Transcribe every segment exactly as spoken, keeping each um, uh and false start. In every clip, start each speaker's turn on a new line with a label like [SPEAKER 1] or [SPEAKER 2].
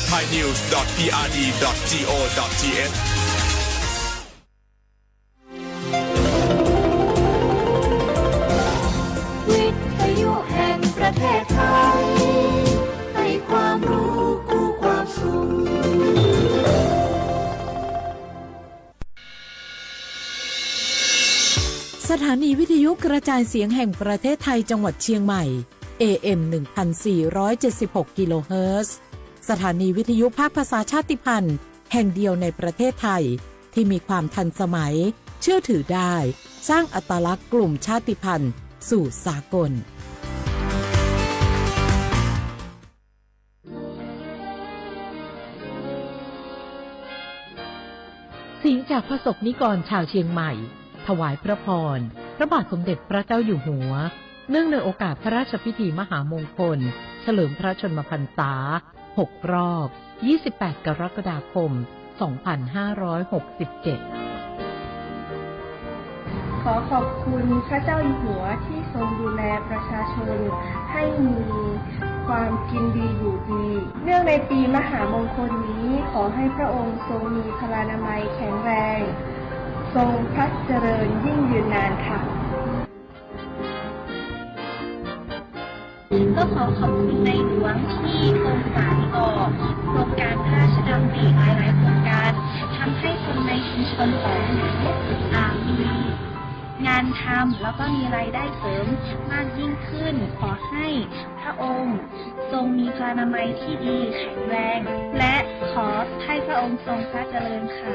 [SPEAKER 1] ไทยนิวส์ ดอท พี อาร์ ดี ดอท จี โอ ดอท ที เอช
[SPEAKER 2] วิทยุแห่งประเทศไทยให้ความรู้คู่ความสุข
[SPEAKER 3] สถานีวิทยุกระจายเสียงแห่งประเทศไทยจังหวัดเชียงใหม่ เอ เอ็ม หนึ่งพันสี่ร้อยเจ็ดสิบหก กิโลเฮิรตซ์ สถานีวิทยุภาคภาษาชาติพันธุ์แห่งเดียวในประเทศไทยที่มีความทันสมัยเชื่อถือได้สร้างอัตลักษณ์กลุ่มชาติพันธุ์สู่สากลเสียงจากพระสงฆ์นิกรชาวเชียงใหม่ถวายพระพรพระบาทสมเด็จพระเจ้าอยู่หัวเนื่องในโอกาสพระราชพิธีมหามงคลเฉลิมพระชนมพรรษาหกรอบยี่สิบแปดกรกฎาคมสองพันห้าร้อยหกสิบเจ็ด
[SPEAKER 4] ขอขอบคุณพระเจ้าอยู่หัวที่ทรงดูแลประชาชนให้มีความกินดีอยู่ดีเนื่องในปีมหามงคลนี้ขอให้พระองค์ทรงมีพลานามัยแข็งแรงทรงพระเจริญยิ่งยืนนานค่ะ
[SPEAKER 5] ก็ขอขอบคุณในหลวงที่ทรงสานต่อโครงการพระราชดำริหลายๆโครงการทำให้คนในชุมชนของมีงานทำแล้วก็มีรายได้เสริมมากยิ่งขึ้นขอให้พระองค์ทรงมีพลานามัยที่ดีแข็งแรงและขอให้พระองค์ทรงพระเจริญค่ะ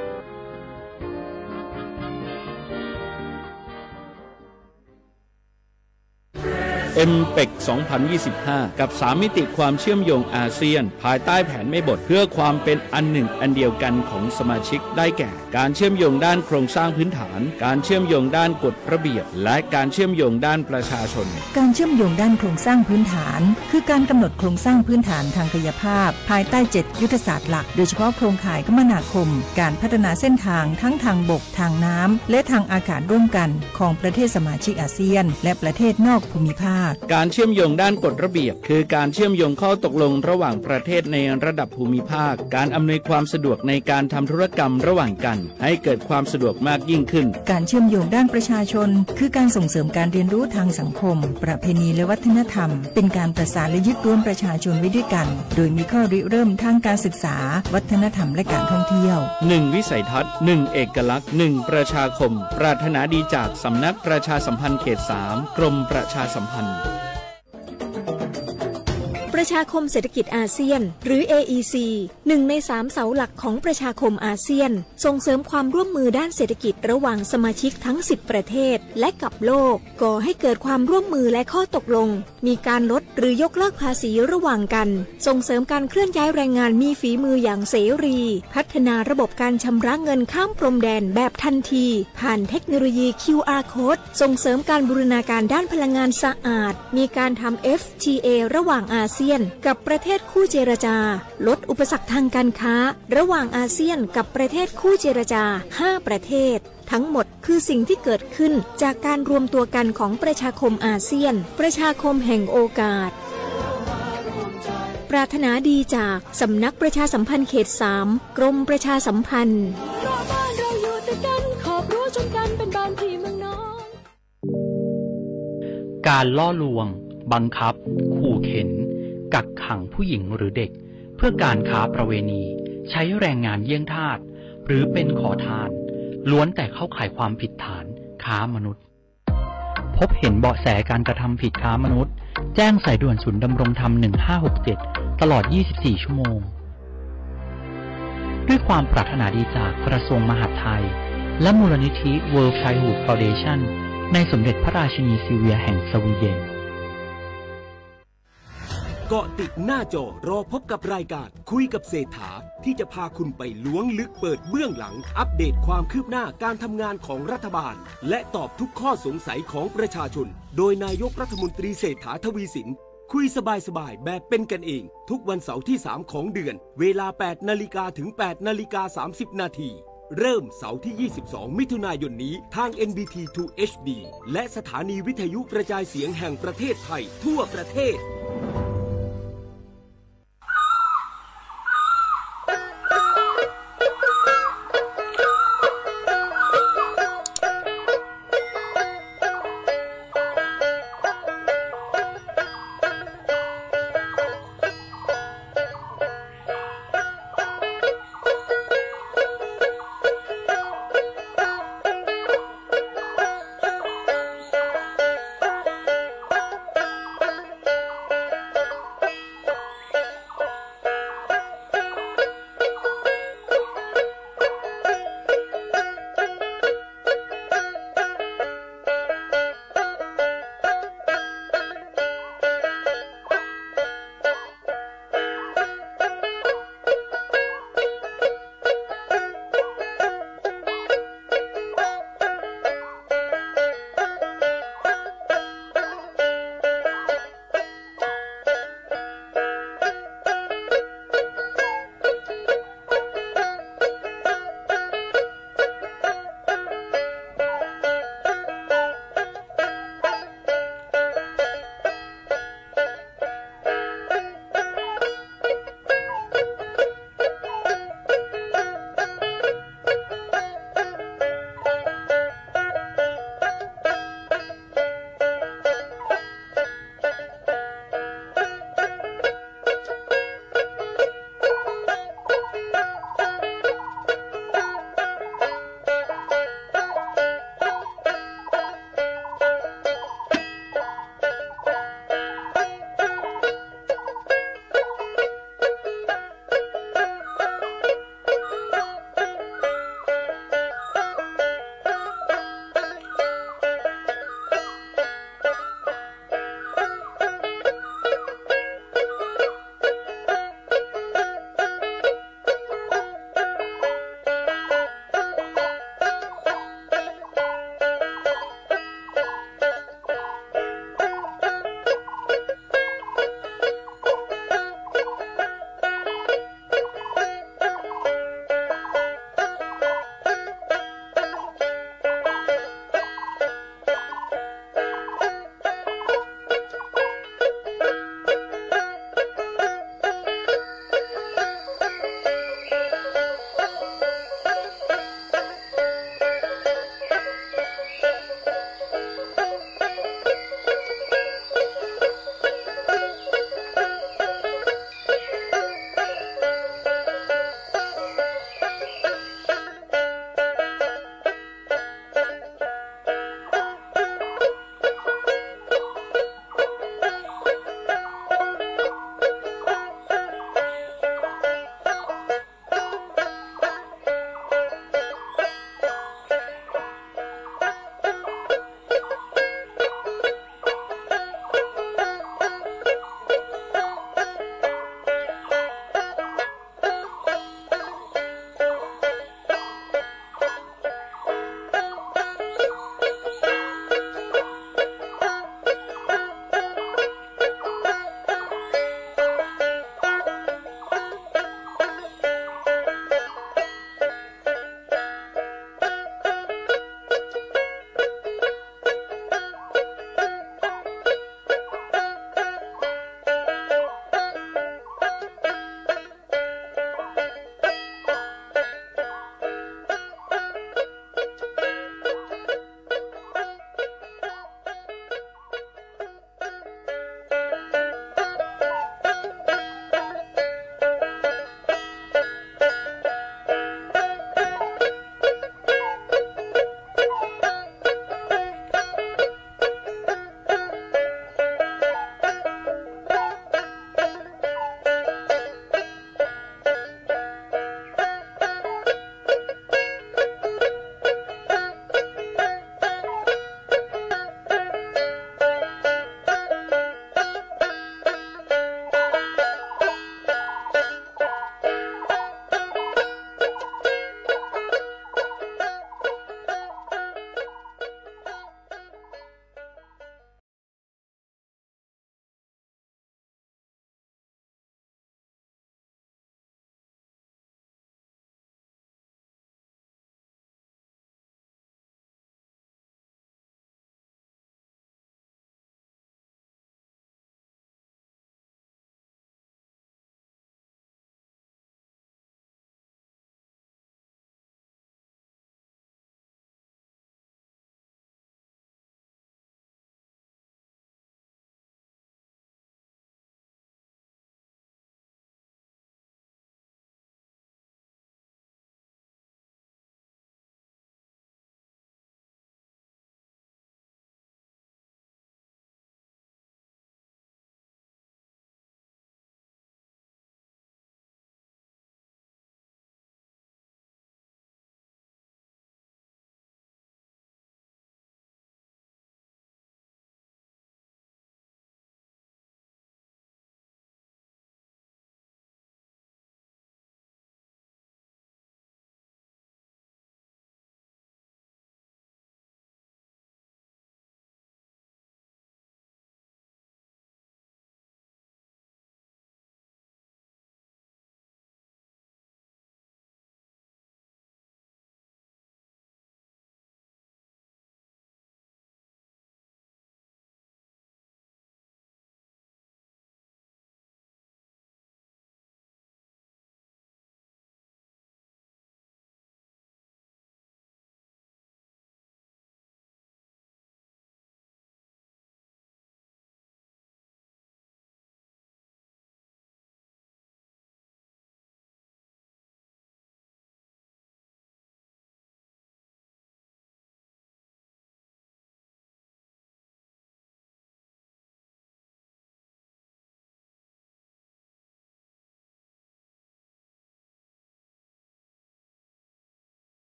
[SPEAKER 6] เอ็ม พี อี ซี สองพันยี่สิบห้า กับสามมิติความเชื่อมโยงอาเซียนภายใต้แผนไม่บทเพื่อความเป็นอันหนึ่งอันเดียวกันของสมาชิกได้แก่การเชื่อมโยงด้านโครงสร้างพื้นฐานการเชื่อมโยงด้านกฎระเบียบและการเชื่อมโยงด้านประชาชน
[SPEAKER 7] การเชื่อมโยงด้านโครงสร้างพื้นฐานคือการกำหนดโครงสร้างพื้นฐานทางกายภาพภายใต้เจ็ดยุทธศาสตร์หลักโดยเฉพาะโครงข่ายคมนาคมการพัฒนาเส้นทางทั้งทางบกทางน้ำและทางอากาศร่วมกันของประเทศสมาชิกอาเซียนและประเทศนอกภูมิภาค
[SPEAKER 6] การเชื่อมโยงด้านกฎระเบียบคือการเชื่อมโยงข้อตกลงระหว่างประเทศในระดับภูมิภาคการอำนวยความสะดวกในการทำธุรกรรมระหว่างกันให้เกิดความสะดวกมากยิ่งขึ้น
[SPEAKER 7] การเชื่อมโยงด้านประชาชนคือการส่งเสริมการเรียนรู้ทางสังคมประเพณีและวัฒนธรรมเป็นการประสานและยึดรวมประชาชนไว้ด้วยกันโดยมีข้อริเริ่มทางการศึกษาวัฒนธรรมและการท่องเที่ยว
[SPEAKER 6] หนึ่งวิสัยทัศน์หนึ่งเอกลักษณ์หนึ่งประชาคมปรารถนาดีจากสำนักประชาสัมพันธ์เขตสามกรมประชาสัมพันธ์
[SPEAKER 8] ประชาคมเศรษฐกิจอาเซียนหรือ เอ อี ซี หนึ่งในสามเสาหลักของประชาคมอาเซียนส่งเสริมความร่วมมือด้านเศรษฐกิจระหว่างสมาชิกทั้งสิบประเทศและกับโลกก่อให้เกิดความร่วมมือและข้อตกลงมีการลดหรือยกเลิกภาษีระหว่างกันส่งเสริมการเคลื่อนย้ายแรงงานมีฝีมืออย่างเสรีพัฒนาระบบการชำระเงินข้ามพรมแดนแบบทันทีผ่านเทคโนโลยี คิว อาร์ Code ส่งเสริมการบูรณาการด้านพลังงานสะอาดมีการทำ เอฟ ที เอ ระหว่างอาเซียนกับประเทศคู่เจรจาลดอุปสรรคทางการค้าระหว่างอาเซียนกับประเทศคู่เจรจาห้าประเทศทั้งหมดคือสิ่งที่เกิดขึ้นจากการรวมตัวกันของประชาคมอาเซียนประชาคมแห่งโอกาสปรารถนาดีจากสำนักประชาสัมพันธ์เขตสามกรมประชาสัมพันธ์บ้านเราอยู่ติดกันขอบรู้จนกันเป็นบ้านพี่เมืองน้อง
[SPEAKER 9] การล่อลวงบังคับขู่เข็นกักขังผู้หญิงหรือเด็กเพื่อการค้าประเวณีใช้แรงงานเยี่ยงทาสหรือเป็นขอทานล้วนแต่เข้าข่ายความผิดฐานค้ามนุษย์พบเห็นเบาะแสการกระทำผิดค้ามนุษย์แจ้งสายด่วนศูนย์ดำรงธรรมหนึ่งห้าหกเจ็ดตลอดยี่สิบสี่ชั่วโมงด้วยความปรารถนาดีจากกระทรวงมหาดไทยและมูลนิธิ World Childhood Foundation ในสมเด็จพระราชินีซิลเวียแห่งสวีเดน
[SPEAKER 10] เกาะติดหน้าจอรอพบกับรายการคุยกับเศรษฐาที่จะพาคุณไปล้วงลึกเปิดเบื้องหลังอัปเดตความคืบหน้าการทำงานของรัฐบาลและตอบทุกข้อสงสัยของประชาชนโดยนายกรัฐมนตรีเศรษฐาทวีสินคุยสบายๆแบบเป็นกันเองทุกวันเสาร์ที่สามของเดือนเวลา แปดนาฬิกา ถึง แปดนาฬิกาสามสิบนาทีเริ่มเสาร์ที่ยี่สิบสองมิถุนายนนี้ทาง เอ็น บี ที ทู เอช ดี และสถานีวิทยุกระจายเสียงแห่งประเทศไทยทั่วประเทศ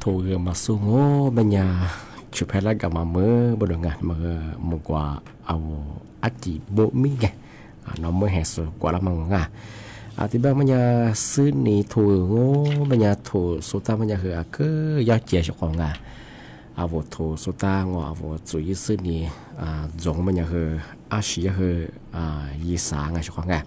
[SPEAKER 11] ถูกมาสู้โง่บัญญาชุดแพทย์กับมาเมื่อบดงานมาเมื่อกว่าเอาอัจิโบมิไงน้องเมื่อแห่สกว่าละมังงาอาทิตย์บัญญาซื้อนี่ถูกโง่บัญญาถูกสุตาบัญญาคือก็ยอดเจียชของงาอาวุธถูกสุตางออาวุธจุยซื้อนี่อ่าจงบัญญาคืออาชีพคืออ่ายีสางชของงา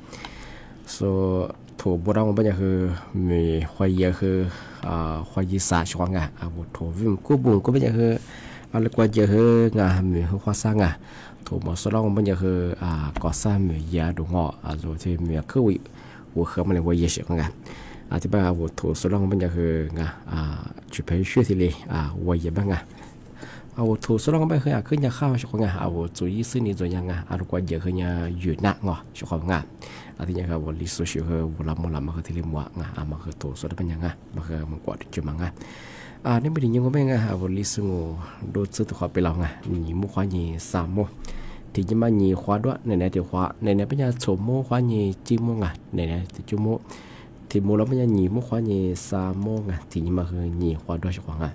[SPEAKER 11] so thủ bộ đông bây giờคือมีควายเยอะคืออ่าควายยีสาชวงอ่ะอาวุธถูวิมกู้บุญก็bây giờคืออะไรกว่าเยอะคืองามีคือควาซ่างอ่ะถูหมอสลองbây giờคืออ่าก่อสร้างมียาดูงออ่าโดยที่มีคือวิหัวเขามันเลยว่าเยอะชวงอ่ะอาทิตย์อาวุธถูสลองbây giờคืองาอ่าจุดเพชรช่วยทีเลยอ่าว่าเยอะบ้างอ่ะอาวุธถูสลองbây giờคืออ่ะขึ้นยาข้าวชวงอ่ะอาวุธจุยซื้อนี่จุยยังอ่ะอะไรกว่าเยอะคือยาหยุดหนักงอชวงอ่ะartinya kalau di sosial ke ulama-ulama ke tilimwa ngah ama ke to so depan ngah maka mengkuat cuma ngah ah ni bini nyong be ngah avoli sungu do tsu to kha pelau ngah ni mu khwa ni sa mo ti jima ni khwa do ne ne ti khwa ne ne panya cho mo khwa ni ji mo ngah ne ne ti chu mo ti mo la panya ni mu khwa ni sa mo ngah ti ni ma ke ni khwa do chwa ngah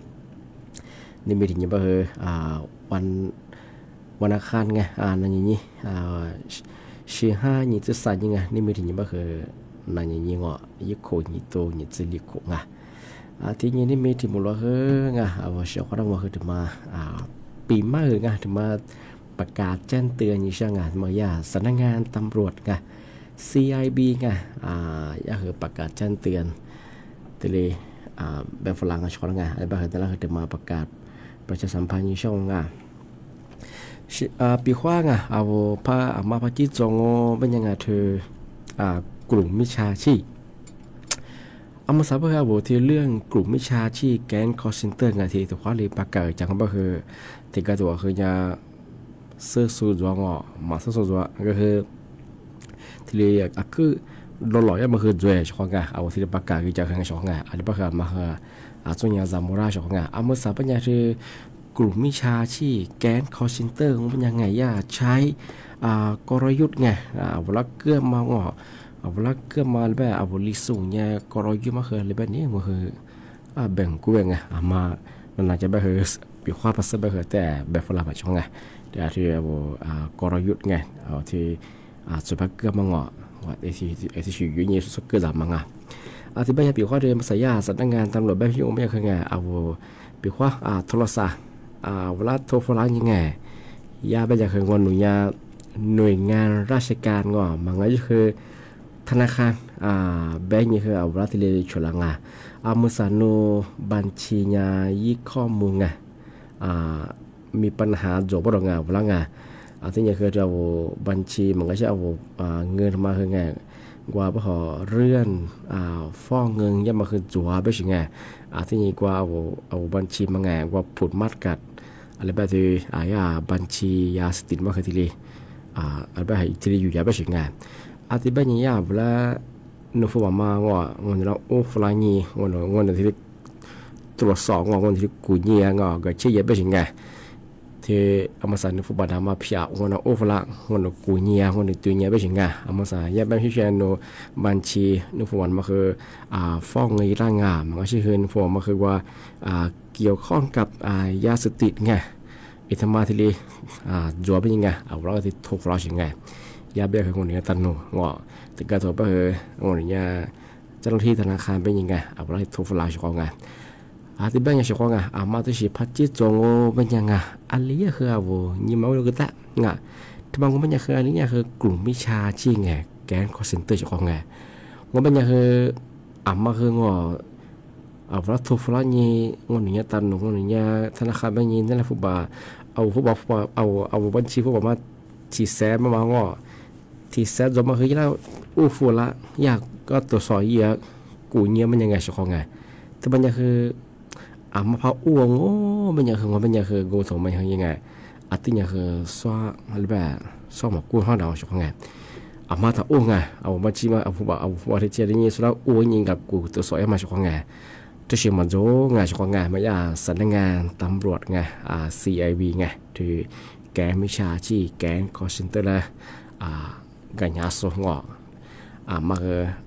[SPEAKER 11] ni bini nyong ba he ahวันวันอังคารไงอ่านั่นนี่อ่าชีห้านี่จะสั่งยังไงนี่ไม่ถึงยังไม่เคยนั่นยังงอยิ่งโคยิ่งโตยิ่งจะลิโกงอ่ะอ่าที่นี่นี่ไม่ถึงมุลว่าเฮ้ยไงเอาว่าเชื่อว่าเราว่าคือถึงมาอ่าปีใหม่ไงถึงมาประกาศแจ้งเตือนยิ่งช่างงานมาอย่าสำนักงานตำรวจไง ซี ไอ บี ไงอ่าอย่าคือประกาศแจ้งเตือนทีเลยอ่าแบบฝรั่งก็ชอบไงไอ้บ้าคือแต่ละคือถึงมาประกาศประชาสัมพันธ์ยิ่งช่างงานอ่าปีขว้างอ่ะเอาพระอามาพระจิตจงเป็นยังไงเธออ่ากลุ่มมิจฉาชีพเอามาสับเพื่อเอาที่เรื่องกลุ่มมิจฉาชีพแก๊งคอร์เซนเตอร์ไงที่ตัวขว้าเลยประกาศจังก็คือที่กระตัวคือยาเสื้อสูทจงอ่ะมาเสื้อสูทก็คือที่เรียกคือหล่อๆยังมาคือจ่วยช่องไงเอาที่ประกาศคือจะคือช่องไงอันนี้ประกาศมาคืออาจจะยังจำไม่ได้ช่องไงเอามาสับเป็นยังคือกลุ่มมิจฉาชีพแก๊งคอร์เซนเตอร์มันยังไงย่าใช้อ่ากลยุทธ์ไงอ่าเวลาเกื้อมาอ่ะเวลาเกื้อมาแบบเอาบริสุทธิ์เนี่ยกลยุทธ์มาคืออะไรแบบนี้มันคืออ่าแบ่งกู้ไงอ่ามามันอาจจะแบบคือปีข้อภาษาแบบคือแต่แบบฝรั่งแบบช่องไงแต่ที่เอาอ่ากลยุทธ์ไงเอาที่อ่าสุภาพเกื้อมาอ่ะว่าไอ้ที่ไอ้ที่ชื่อยุ่งยิ่งสุดเกื้อหลับมาอ่ะอาทิตย์แบบปีข้อเดิมภาษายาสำนักงานตำรวจแบบยุ่งไม่คือไงเอาปีข้ออ่าโทรศัพท์อ่าเวลาโทรฟ้องยังไงยาเป็นอย่างคืองอนหน่วยงานหน่วยงานราชการงอมันก็คือธนาคารอ่าแบงก์นี่คือเอาเวลาที่เรียนชุลังอ่ะอามุสานุบัญชียายี่ข้อมูลไงอ่ามีปัญหาจบบ่ดอกงาเวลาไงอาที่นี่คือเราบัญชีมันก็จะเอาอ่าเงินมาคือไงกว่าพอเรื่อนอ่าฟ้องเงินยังมาคือจัวไปสิไงอาที่นี่กว่าเอาเอาบัญชีมาไงกว่าผุดมัดกัดอะไรแบบที่อายาบัญชียาสติดมาคือทีเลยอ่าอะไรแบบให้ทีเลยอยู่ยาไปสิไงอาที่แบบนี้ยาเวลาหนุ่มฝ่มาว่าเงินเราโอ้ฟลายนี่เงินเงินที่ตรวจสอบว่าเงินที่กูเงี้ยก็ก็เชื่อไปสิไงที่อามาสานนุฟุบาดามาพิจารณาโอฟละคนละกูเนียคนละตัวเนียไปถึงไงอามาสานแยกแบบที่เช่นโนบัญชีนุฟุบันมาคืออ่าฟ้องเงินร่างงามมันก็ชื่อเงินฟอร์มาคือว่าอ่าเกี่ยวข้องกับอ่ายาเสพติดไงอิทธิมาทีลีอ่าจัวไปยังไงเอาเราที่ถูกเราสิไงยาเบี้ยคือคนนี้ตันหนูงอแต่การตัวไปคือคนนี้เจ้าหน้าที่ธนาคารเป็นยังไงเอาเราที่ถูกเราสิของไงอาที่บ้านยังชอบงาอามาตัวชีพัดจิตจงโอเป็นยังไงอันนี้คือเอายิ่งมาดูกันแต่งาที่บางคนเป็นยังคืออันนี้คือกลุ่มมิจฉาชีพไงแก๊งคอร์เซนเตอร์ชอบงาว่าเป็นยังคืออามาคืองอเอาวัตถุฟลานี่งอนี้ตันงอนี้ธนาคารเป็นยังนั่นแหละฟุบาเอาฟุบาฟุบาเอาเอาบัญชีฟุบามาที่แซมมามางอที่แซมจบมาคือแล้วอู้ฟูละอยากก็ตัวสอยเยอะกูเนี้ยมันยังไงชอบงาแต่เป็นยังคืออามาพาอ้วงโอ้เป็นอย่างคือว่าเป็นอย่างคือกูส่งมาอย่างยังไงอาทิตย์อย่างคือสวาอะไรแบบสวาหมกกู้ห้องเราช่วงไงอามาถ้าอ้วงไงเอาบัญชีมาเอาผู้บ่าวเอาผู้บ่าวที่เจริญนี่สุดแล้วอ้วงยิงกับกูตัวสอยมาช่วงไงตัวเชื่อมันโจ้ไงช่วงไงไม่ยาสำนักงานตำรวจไงอ่า ซี ไอ บี ไงที่แก๊งมิจฉาชีพแก๊งคอร์เซนเตอร์ละอ่ากันยาโซ่งออ่ามาคือ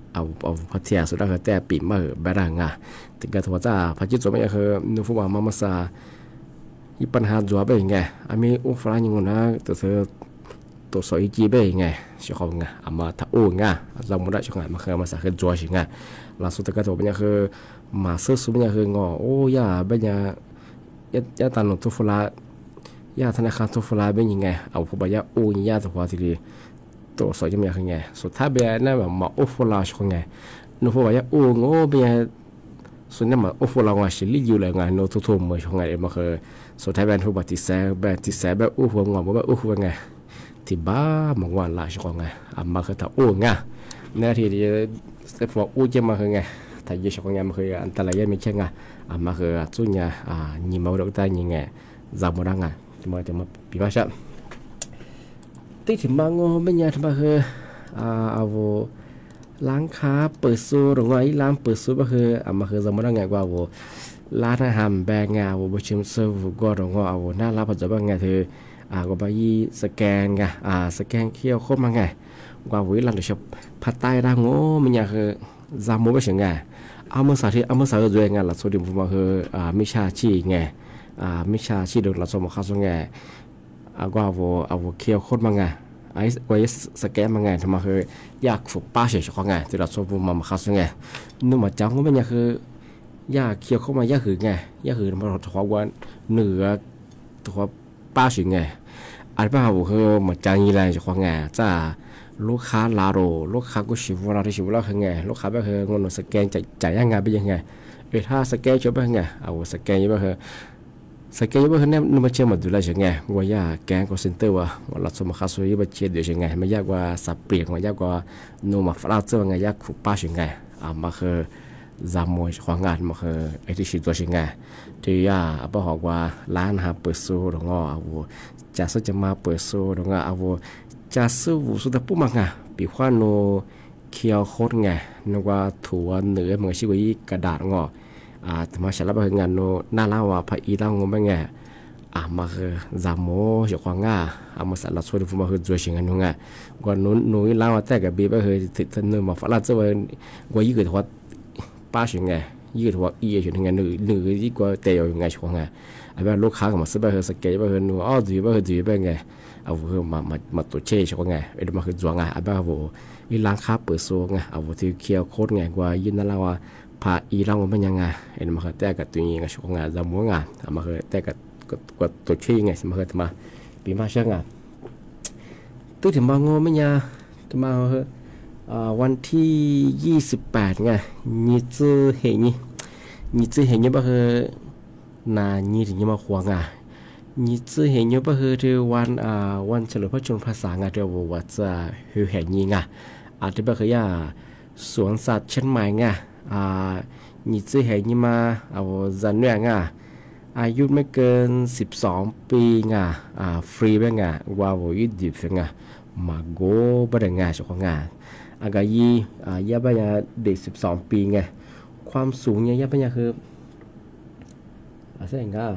[SPEAKER 11] เอาเอาพัทยาสุดแล้วแต่ปีมาแบบนั้นอ่ะถึงกับว่าจ้าพัชิตตัวไม่คือนึกว่ามามาซาอีปัญหาจัวไปไงอามีอุฟรายังงนะตัวเธอตัวสอยจีไปไงชิคองไงอามาถ้าโอ้ไงเราไม่ได้ชิคองมาคือมาสักจัวชิงไงล่าสุดก็ตัวเป็นคือมาซื้อสุดเป็นคืองอโอ้ยาเป็นยายายาตันหนุทุฟลายาธนาคารทุฟลาเป็นยังไงเอาพวกใบยาโอ้ยยาตัวทีดีตัวสอยจะมีคือไงสุดท้ายเป็นนั่นแบบมาอุฟลาชิคองไงนุพวกใบยาโอ้โง่เป็นส่วนนั้นมาอุฟลาว่าชิลิอยู่เลยไงโนทุทุมมือชิคองไงมาคือสุดท้ายเป็นทุกบัติเสแบบติเสแบบอู้หัวงอแบบอู้หัวไงที่บ้ามองวันละชิคองไงอามาคือถ้าอู้ไงเนื้อที่จะสฟออู้จะมาคือไงถ้าเยอะชิคองไงมาคืออันตรายไม่ใช่ไงอามาคือส่วนใหญ่อ่ายิ่งมาดูได้ยิ่งไงจำไม่ได้ไงที่มาจะมาปีมาชับที่ถึงบางงอไม่ยากที่มาคืออ่าเอาล้างขาเปิดซูหรือว่าอีล้างเปิดซูก็คืออามาคือจำไม่ได้ไงว่าว่าร้านอาหารแบงงาว่าบุชิมเซอร์ฟก็รองว่าเอาหน้าร้านปัจจุบันไงเธออ่าก็ไปยี่สแกนไงอ่าสแกนเขี้ยวโคตรมาไงว่าวิลันเดชพัดใต้ร่างโง่มันอยากคือจำมั่วไปเฉยไงเอาเมื่อสาธิตเอาเมื่อสาธิตด้วยไงหลักสูตรผมว่าคืออ่ามิชาชีไงอ่ามิชาชีโดนหลักสูตรมาเข้าส่งไงอ่าก็เอาเอาเขี้ยวโคตรมาไงไอ้ไว้สแกนมาไงทำไมคืออยากฝึกป้าเฉยๆไงที่หลักสูตรผมมาเข้าส่งไงนึกว่าจังว่ามันอยากคือยาเคี้ยวเข้ามายาหือไงยาหือมันถอดว่าเหนือตัวป้าสิไงอันป้าบอกคือมันจางยี่ไรจะควงไงจ้าลูกค้าลาโรลูกค้าก็ชิวเราที่ชิวเราคือไงลูกค้าแบบคืองนสแกนจ่ายจ่ายยังไงไปยังไงเออถ้าสแกนจบไปไงเอาสแกนยังไงคือสแกนยังไงคือเนี่ยนึกว่าเชื่อมาดูแลยังไงว่ายาแกงก็เซ็นเตอร์ว่าว่าเราสมัครซื้อยังไงเชื่อเดี๋ยวยังไงไม่ยากกว่าสับเปลี่ยนไม่ยากกว่าโนมาฟลาเจอร์ไงยากขุป้ายังไงอ่ามาคือจำมวยความงานมาคือไอ้ที่ชิดตัวชิงไงที่ย่าป้าบอกว่าร้านหาเปิดซูหรือง้อเอาจะซื้อจะมาเปิดซูหรือง้อเอาจะซื้อวุ้สุดปุ๊บมาไงปีขวานโนเคียวโคตรไงนึกว่าถั่วเนื้อเหมือนชิวยี่กระดาษง้ออ่าแต่มาฉันรับไปงานโนน่าเล่าว่าพระอีเล่างงไปไงอ่ามาคือจำมวยความงานเอามาสั่งรับช่วยดูมาคือตัวชิงกันนู้นไงกว่านู้นนู้นเล่าว่าแต่กับบีไปคือติดถนนมาฝรั่งจะว่ากว่ายี่เกิดว่าป้าสิไงยืดหัวอีสิไงหนึ่งหนึ่งยิ่งกว่าเตยยังไงช่วงไงไอ้บ้านลูกค้าก็มาซื้อไปเฮอสเกตไปเฮอนูอ้อดูไปเฮอดูไปไงเอาเฮอมามามาตัวเช่ช่วงไงไอ้ดมาคือจวงไงไอ้บ้านเขาอีร้านค้าเปิดโซ่ไงเอาที่เคียวโคตรไงกว่ายืนนั่นแล้วว่าพาอีร้านมันเป็นยังไงไอ้ดมาคือแต่กับตัวนี้ไงช่วงไงจำมัวไงเอามาคือแต่กับกับตัวเช่ไงสมัยมาปีมาเชื่อไงตื่นถึงมางอไม่ยาถึงมาเฮอวันที่ยี่สิบแปดไงนี่จะเห็นนี่นี่จะเห็นนี่ก็คือนานี่ถึงจะมาขวางอ่ะนี่จะเห็นนี่ก็คือที่วันอ่าวันเฉลิมพระชนมพรรษาไงเดี๋ยวว่าจะคือเห็นนี่ไงอาจจะเป็นคือย่าสวนสัตว์เชียงใหม่ไงอ่านี่จะเห็นนี่มาเอาจันเนี่ยไงอายุไม่เกินสิบสองปีไงอ่าฟรีไปไงว่าว่ายืดดิบไงมาโก้ประเด็นไงเจ้าของงานอากายีอ่ายาปัญญาเด็กสิบสองปีไงความสูงเนี่ยยาปัญญาคืออะไรอย่างเงี้ย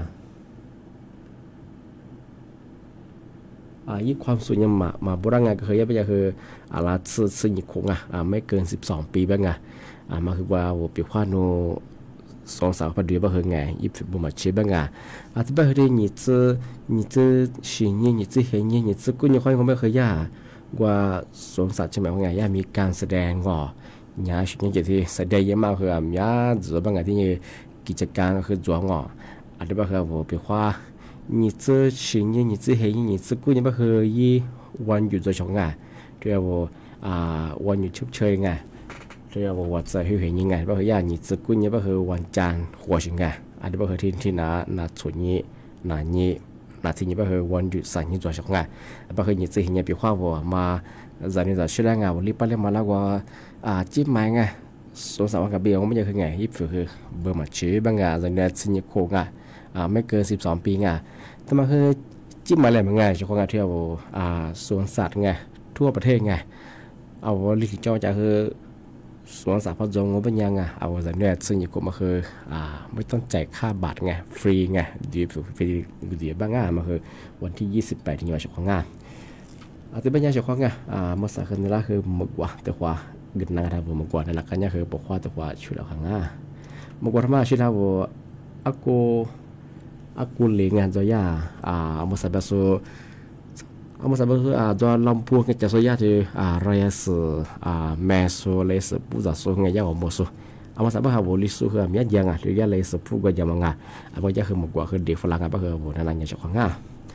[SPEAKER 11] อ่ายี่ความสูงเนี่ยมามาบุรังไงก็คือยาปัญญาคืออะไรสื่อสื่อหยิกคงอ่ะอ่าไม่เกินสิบสองปีบ้างไงอ่ามาคือว่าว่าปีขวานโนสองสาวพันเดียบ้างไงยี่สิบบุมาเชบ้างไงอ่าที่บ้านเขาได้ยี่สิบยี่สิบสี่ยี่ยี่สิบเห็นยี่ยี่สิบกุ้งยังค่อยเขาไม่เคยยาว่าสวนสัตว์ใช่ไหมว่าไงย่ามีการแสดงก่อยาชุดนี้จะที่แสดงเยอะมากคืออ่ะยาจุดบางอย่างที่นี่กิจการก็คือจวงอ่ะอันนี้ก็คือว่าเป็นว่า你这十年你这黑你这过年不可以วันหยุดจะชงไงเรียกว่าอ่าวันหยุดชุบเชยไงเรียกว่าวันจะหิวเห็นยังไง不可以你这过年不可以วันจันทร์หัวชงไงอันนี้不可以ที่ที่哪哪ชุดนี้哪นี้นาทีนี้ก็คือวันหยุดสัญญาตัวชงไงก็คือยี่สิบเหี่ยปีขวาว่ามาจากนี้จากชื่อแรงงานวันนี้ไปเรียนมาแล้วว่าอ่าจิ้มไม้ไงสงสารว่ากับเบี้ยก็ไม่ใช่คือไงยี่สิบคือเบอร์มาชื่อบางงานจากนี้สัญญาโคงอ่ะอ่าไม่เกินสิบสองปีไงแต่มาคือจิ้มไม้อะไรมันไงชงงานเที่ยวอ่าสวนสัตว์ไงทั่วประเทศไงเอาลิขิตเจ้าจะคือสวนสัตว์พจงงเป็นยังไงเอาจากนี้สัญญาโคมาคืออ่าไม่ต้องจ่ายค่าบัตรไงฟรีไงดีฟรีดีบ้างงานมาคือวันที่ยี่สิบแปดที่ยอดชงงานต Ati banyak cakapnya ah masa kenal ke megwah terwa genang ada bu megwah dan nakanya ke pokwa terwa sudah kanga megwah mah sudah bu aku aku lengan zoya ah masa basu masa basu ah do lampu ke zoya tu ah raya se ah meso le se puza so ngaya o moso masa bah bu lisu ke mia jangan dia le se pu gua jamanga apa ja ke megwah ke de fulang apa ke bu nananya cakapnya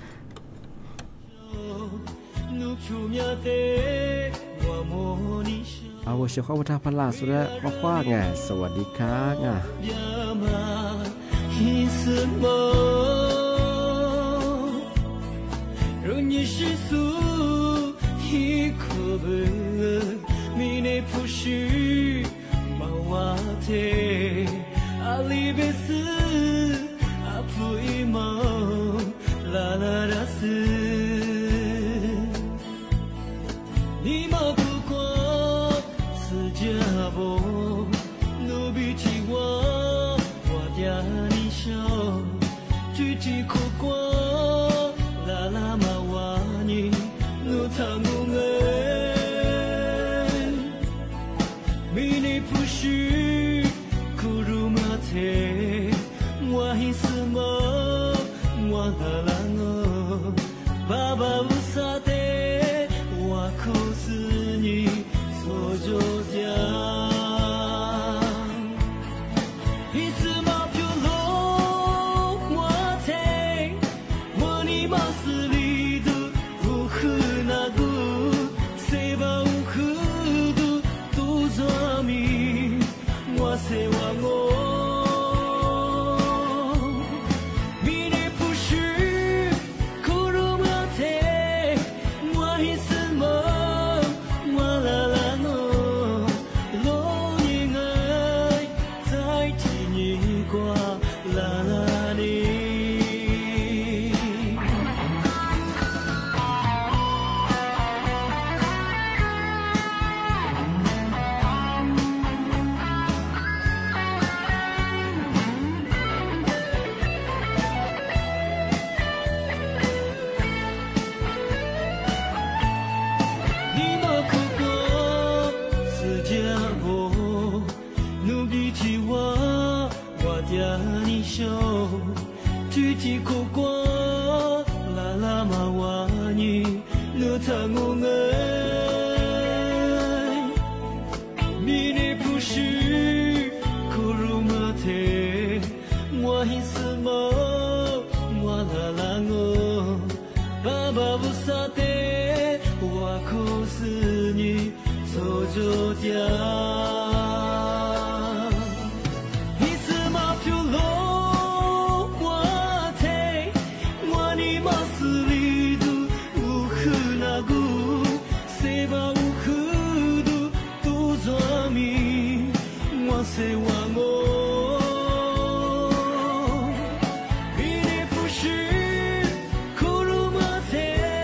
[SPEAKER 11] Awak syukur pada pala sudah apa ngah sawadika ngah.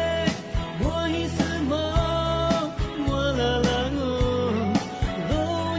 [SPEAKER 12] 我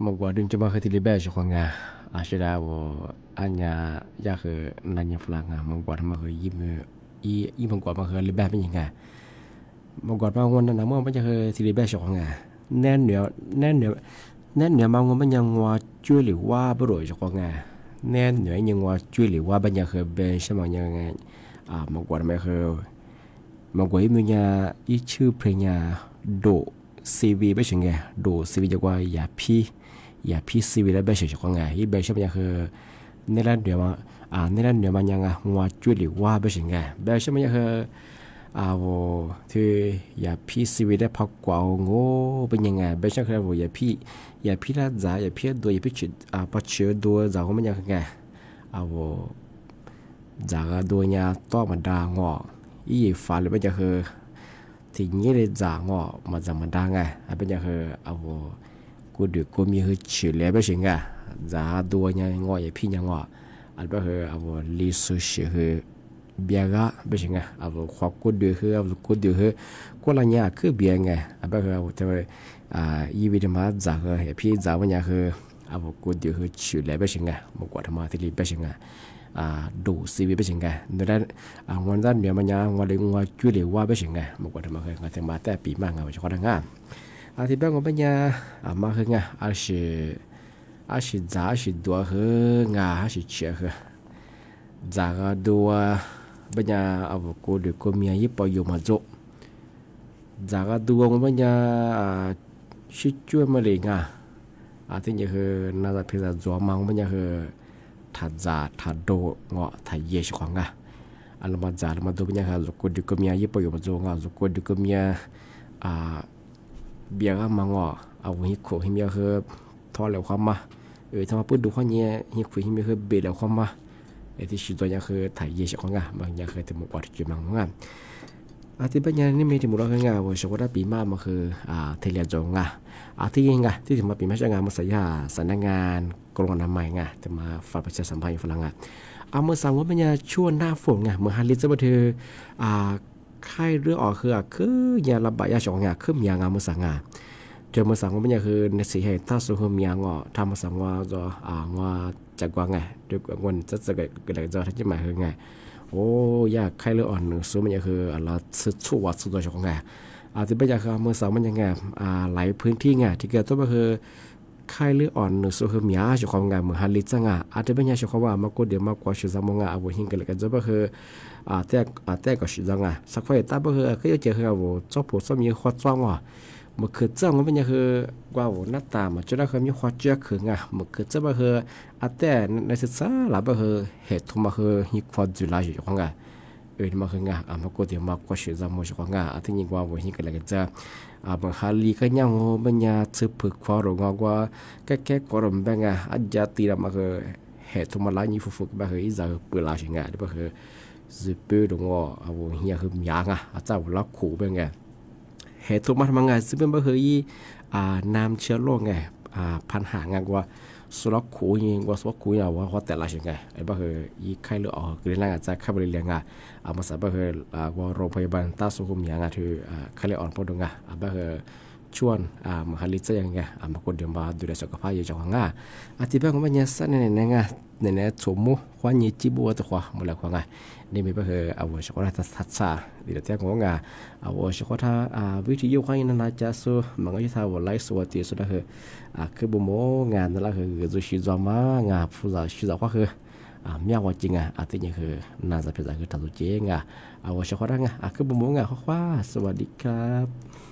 [SPEAKER 11] 莫过顶就嘛和提里边是黄啊，啊是啦我俺家也和男人弗朗啊，莫过他们和一么一一莫过嘛和里边เป็นยังไง莫过嘛วันนั้นมันจะ和提里边是黄啊แน่นเหนือแน่นเหนือแน่นเหนือมามันยังว่าช่วยหรือว่าบ่รู้是黄啊แน่นเหนือยังว่าช่วยหรือว่าเป็นยัง和เป็น什么ยังไงอ่า莫过嘛和莫过อีมันยังอีชื่อเพลงอ่ะโดซีวีเป็นยังไงโดซีวีจะว่าอย่าพี่อย่าพี่ซีวีแล้วเป็นเฉยๆของไงอีเป็นใช่ไหมคือในร้านเดียวมาอ่าในร้านเดียวมันยังอ่ะว่าช่วยหรือว่าเป็นยังไงเป็นใช่ไหมคืออ่าว่าที่อย่าพี่ซีวีได้พักกว่าโง่เป็นยังไงเป็นใช่คือว่าอย่าพี่อย่าพี่ละจ่าอย่าพี่ตัวอย่าพี่จุดอ่าปัจจุบันตัวจ่าเขามันยังไงอ่าว่าจ่าตัวเนี่ยต้องมันด่างออีฟ้าเลยเป็นยังคือที่นี่เลยจ่างอมาจากมันด่างไงเป็นยังคืออ่าว่ากูดูกูมีคือชื่อเลี้ยบสิงะจ่าตัวเนี่ยงออย่าพี่เนี่ยงออันเป็นคือเอาลิสุชื่อคือเบียร์เป็นสิงะเอาขวบกูดูคือเอากูดูคือกูละเนี่ยคือเบียร์ไงอันเป็นคือเอาแต่ว่าอ่ายีวิตมาจ่าคืออย่าพี่จ่าวันเนี่ยคือเอากูดูคือชื่อเลี้ยบสิงะมันกว่าทำมาที่ลิบสิงะอ่าดูซีวีเป็นสิงะนั่นแหละอ่าวันนั้นเนี่ยมันยังวันเลี้ยงวันช่วยเหลือว่าเป็นสิงะมันกว่าทำมาคืองานแต่มาแต่ปีมากงานวันเฉพาะงานอาทิตย์แรก我们家啊嘛喝啊，还是还是早是多喝啊，还是迟喝。早个多，不然啊我过的过面一包有嘛做。早个多我们家啊是专门的啊，啊听就喝那个平常做忙我们家喝，他早他多我他也是狂啊。啊，那么早那么多我们家喝过的过面一包有嘛做啊，过的过面啊。เบียร์มังอ่ะเอาหิโขหิมยาคือทอเหลวความมาเออทำมาพูดดูข้อนี้หิโขหิมยาคือเบลเหลวความมาไอ้ที่ชิตัวยาคือถ่ายเยอะของงาบางยาคือถึงหมดกว่าที่มังงาอาทิตย์ปัญญานี่มีที่มุดเราคืองาว่าชาวบ้านปีมามาคืออ่าเทเลจงงาอาทิตย์ยังงาที่ถึงมาปีมาใช้งานมาใส่ยาสำนักงานกรมอนามัยงาจะมาฝ่ายประชาสัมพันธ์ฝรั่งงาเอาเมื่อสามวันปัญญาช่วงหน้าฝนงาเมื่อฮาริสจะมาเธออ่าไข้เรือออกคือคือยาระบายยาสองอย่างคือมียางามือสังงาเจอมือสังว่าเป็นอย่างคือในสีเหตุถ้าสูงมียางอ่ะทำมือสังว่าจะอ่าว่าจากว่าไงด้วยวันจะจะเกิดเกิดอะไรจะที่จะหมายคือไงโอ้ยาไข้เรืออ่อนหนึ่งสูงมันอย่างคือเราสุดชั่วสุดตัวของไงอาจจะเป็นอย่างคือมือสังมันยังไงอ่าหลายพื้นที่ไงที่เกิดตัวก็คือไข้เลือดอ่อนหนึ่งสูงคือมียาสุขของไงเหมือนฮันลิจังอ่ะอาจจะเป็นอย่างสุขว่ามันก็เดี๋ยวมากกว่าสุดสมองอ่ะเอาหิ้งกันเลยกันจะก็คืออ่าแต่อ่าแต่ก็สุดจังอ่ะสักไฟตาก็คือก็จะเจอคือว่าเจ้าผู้สามีขวดจ้องว่ะมันคือเจ้ามันเป็นอย่างคือว่าว่าหน้าตามันจะได้คือมีขวดเจ้าคือไงมันคือเจ้าก็คืออาแต่ในศึกษาหลับก็คือเหตุที่มันคือหิ้งขวดจุฬาอยู่ของไงเออที่มันคือไงอ่ามันก็เดี๋ยวมากกว่าสุดสมองของไงอาที่ยิ่งว่าว่าหิ้งกันเลยกันจะอ่าบางฮาลีก็ยังมันยังสืบฝึกความรู้งว่าแค่แค่ความรู้แบบไงอาจจะตีละมันคือเหตุที่มันหลายยิ่งฝึกแบบคืออีจะเปิดลาใช่ไงที่มันคือจะเปิดตรงว่าเอาเฮียคือมีอย่างอ่ะอาจจะว่าลักขู่เป็นไงเหตุที่มันทำไงซึ่งเป็นแบบคืออีอ่าน้ำเชื้อโรคไงอ่าพันหางไงว่าสุรักขู่ยิงว่าสุรักขู่อย่างว่าเขาแต่ละใช่ไงไอ้แบบคืออีไข้เลือดออกคือเรื่องอาจจะเข้าไปเรียนไงอ่ามาสับแบบคืออ่าว่าโรงพยาบาลตาสุขุมอย่างไงคืออ่าไข้เลือดออกพอดงอ่ะอ่าแบบคือชวนอ่ามาฮาลิจะยังไงอ่ามาคนเดียวมาดูแลสุขภาพอยู่จังหวะง่าอาทิตย์แรกของมันยังสั้นในในง่าในในสมมุขวัญยี่จีบัวตัวขวาหมดแล้วขวาง่านี่มีก็คือเอาเฉพาะทัศทัศน์ดีแต่ที่ของง่าเอาเฉพาะท่าอ่าวิธียุขวัญนั้นน่าจะสู้มันก็จะทำว่าไลฟ์สวัสดิ์สุดก็คืออ่าคือบุโมงานนั่นแหละคือจุดชีจอมางาผู้สาวชีจอมก็คืออ่ามีอะไรจริงอ่ะอาทิตย์นี้คือน่าจะเป็นคือทัศน์เจ๋งอ่ะเอาเฉพาะท่าง่าคือบุโมงาข้อว่าสวัสดีครับ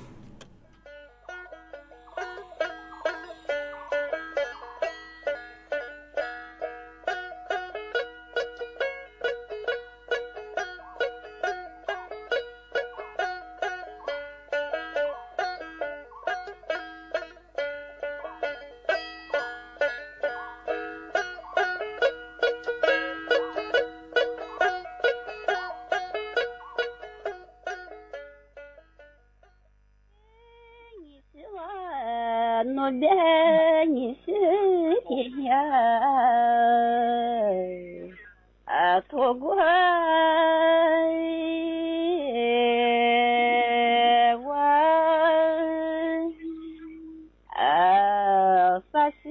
[SPEAKER 12] 我的你是天呀，啊，托过我啊，发誓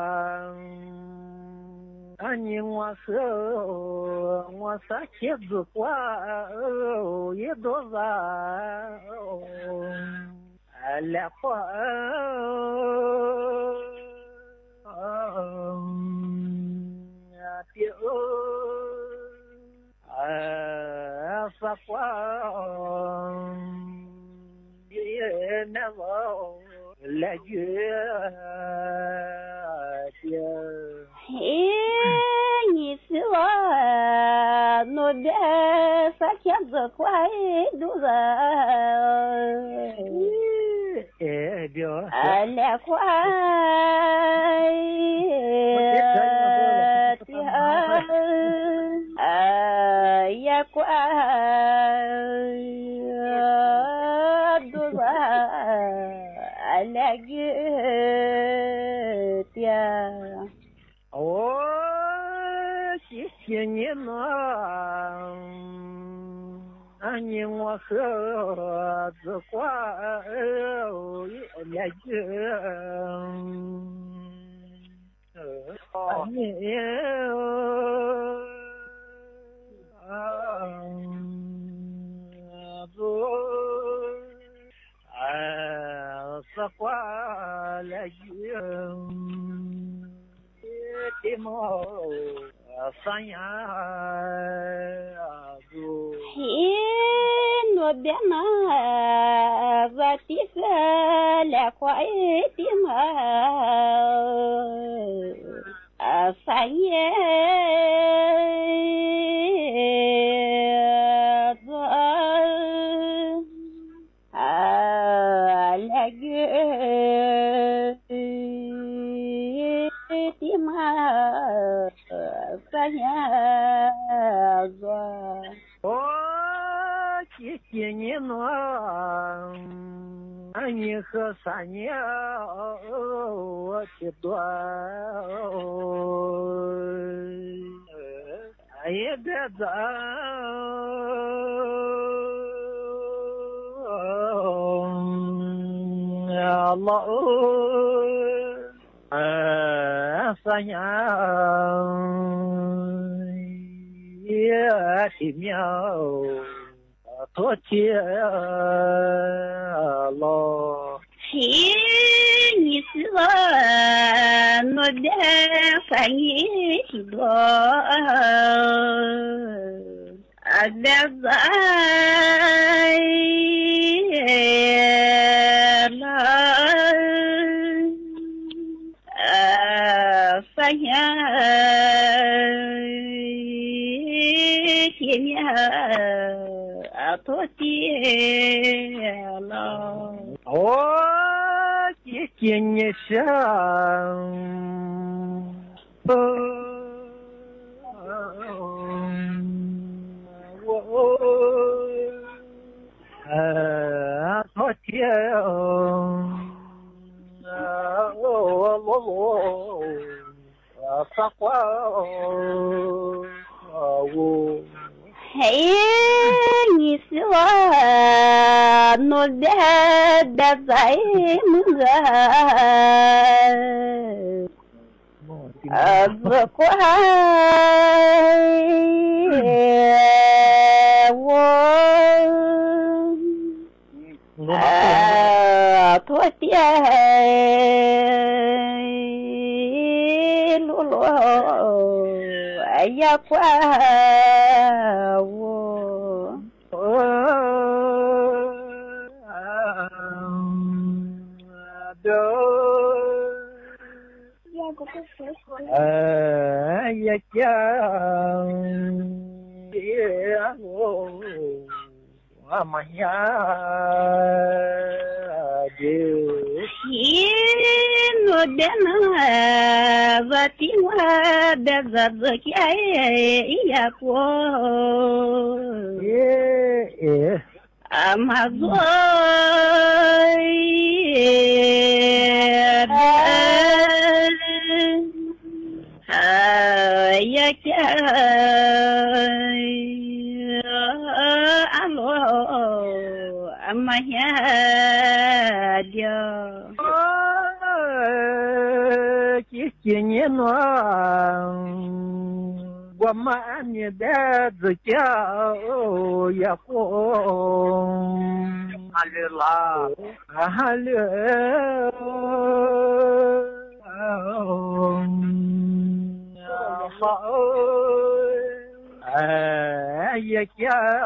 [SPEAKER 13] 你我是我是妻子过一多少来过丢啊发光也那么来觉
[SPEAKER 12] 嘿，你是我那边啥天子快多少？
[SPEAKER 13] 哎，表
[SPEAKER 12] 啊，来快的啊，也快多少？来个的。
[SPEAKER 13] 哦，谢谢你呢，啊，你我和子挂也就，啊你啊子啊子挂来就。的毛山呀子，
[SPEAKER 12] 嘿，那边嘛，我的个来快的嘛，啊山呀子，啊来个。的嘛，三呀子，
[SPEAKER 13] 我谢谢你呢，你和三年我去多，也别走，老。呃，三呀也的苗，多钱了。
[SPEAKER 12] 嘿，你是我那边翻译许多，啊，别在那。三呀，天呀，多天了。
[SPEAKER 13] 我谢谢你上，我呃多天。我我我撒花我
[SPEAKER 12] 嘿，你是我那边的在么个？啊，不怪我。啊，多点路路，哎呀，怪我。
[SPEAKER 13] 哎呀，讲别我。我们呀，就
[SPEAKER 12] 天我的那我的我的日子也呀过，
[SPEAKER 13] 耶
[SPEAKER 12] 啊嘛做啊呀家。嘛呀的，
[SPEAKER 13] 谢谢今年呢，我们你的自家也红，阿里啦，阿里。哎呀呀，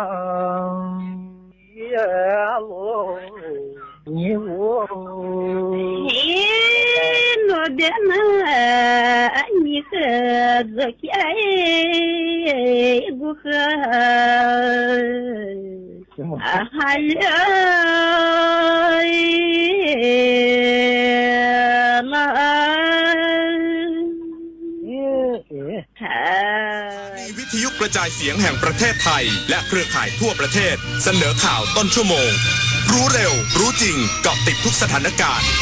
[SPEAKER 13] 呀喽，你我，
[SPEAKER 12] 嘿，我的妈，你可这些不可，啊哈嘞。
[SPEAKER 1] วิทยุกระจายเสียงแห่งประเทศไทยและเครือข่ายทั่วประเทศเสนอข่าวต้นชั่วโมงรู้เร็วรู้จริงเกาะติดทุกสถานการณ์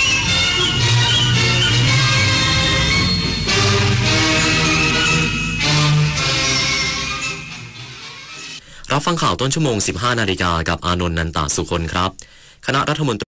[SPEAKER 14] รับฟังข่าวต้นชั่วโมง สิบห้านาฬิกากับอานนท์นันตสุคนครับคณะรัฐมนตรี